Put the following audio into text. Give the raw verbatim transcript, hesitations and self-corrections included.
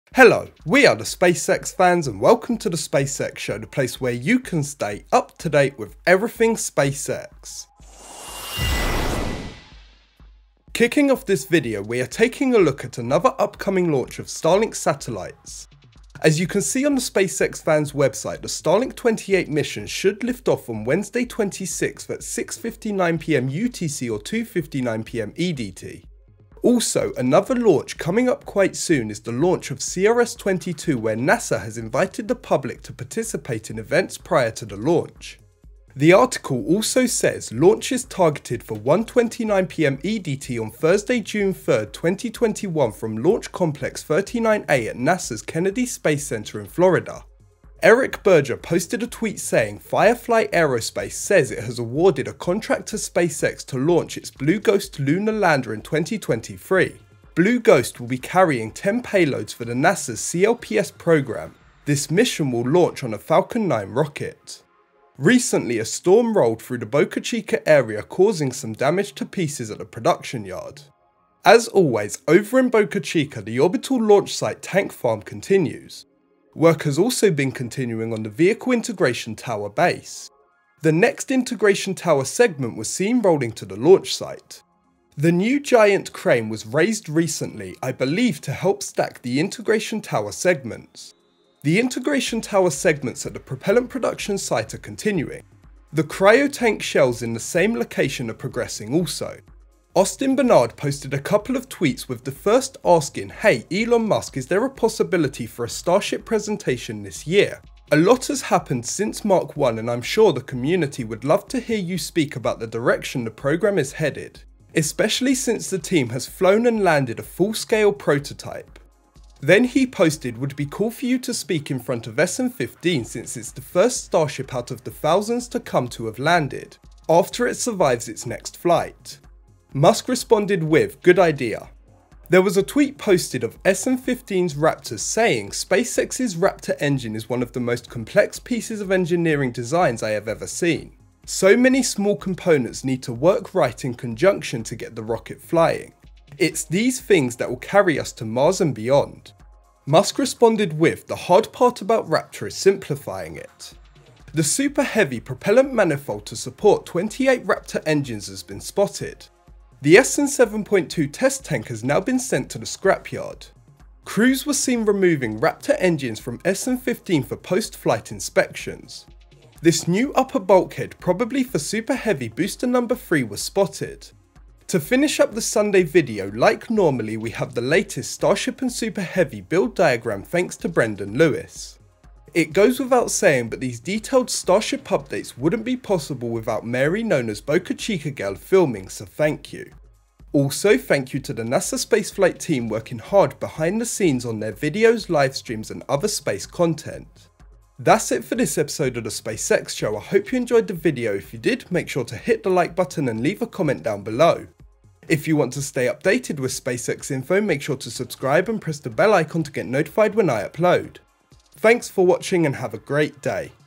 Hello, we are the SpaceX fans and welcome to the SpaceX Show, the place where you can stay up to date with everything SpaceX. Kicking off this video, we are taking a look at another upcoming launch of Starlink satellites. As you can see on the SpaceXFans website, the Starlink twenty-eight mission should lift off on Wednesday twenty-sixth at six fifty-nine p m U T C or two fifty-nine p m E D T. Also, another launch coming up quite soon is the launch of C R S twenty-two, where NASA has invited the public to participate in events prior to the launch. The article also says launch is targeted for one twenty-nine p m E D T on Thursday, June third, twenty twenty-one from Launch Complex thirty-nine A at NASA's Kennedy Space Center in Florida. Eric Berger posted a tweet saying Firefly Aerospace says it has awarded a contract to SpaceX to launch its Blue Ghost lunar lander in twenty twenty-three. Blue Ghost will be carrying ten payloads for the NASA's C L P S program. This mission will launch on a Falcon nine rocket. Recently, a storm rolled through the Boca Chica area, causing some damage to pieces at the production yard. As always, over in Boca Chica, the orbital launch site tank farm continues. Work has also been continuing on the Vehicle Integration Tower base. The next integration tower segment was seen rolling to the launch site. The new giant crane was raised recently, I believe to help stack the integration tower segments. The integration tower segments at the propellant production site are continuing. The cryo tank shells in the same location are progressing also. Austin Bernard posted a couple of tweets with the first asking, "Hey Elon Musk, is there a possibility for a Starship presentation this year? A lot has happened since Mark one and I'm sure the community would love to hear you speak about the direction the program is headed, especially since the team has flown and landed a full-scale prototype." Then he posted, "Would be cool for you to speak in front of S N fifteen since it's the first Starship out of the thousands to come to have landed, after it survives its next flight." Musk responded with, "Good idea." There was a tweet posted of S N fifteen's Raptor saying SpaceX's Raptor engine is one of the most complex pieces of engineering designs I have ever seen. So many small components need to work right in conjunction to get the rocket flying. It's these things that will carry us to Mars and beyond. Musk responded with, "The hard part about Raptor is simplifying it." The Super Heavy propellant manifold to support twenty-eight Raptor engines has been spotted. The S N seven point two test tank has now been sent to the scrapyard. Crews were seen removing Raptor engines from S N fifteen for post-flight inspections. This new upper bulkhead, probably for Super Heavy booster number three, was spotted. To finish up the Sunday video, like normally, we have the latest Starship and Super Heavy build diagram thanks to Brendan Lewis. It goes without saying, but these detailed Starship updates wouldn't be possible without Mary, known as Boca Chica Girl, filming, so thank you. Also, thank you to the NASA spaceflight team working hard behind the scenes on their videos, live streams and other space content. That's it for this episode of the SpaceX Show. I hope you enjoyed the video. If you did, make sure to hit the like button and leave a comment down below. If you want to stay updated with SpaceX info, make sure to subscribe and press the bell icon to get notified when I upload. Thanks for watching and have a great day.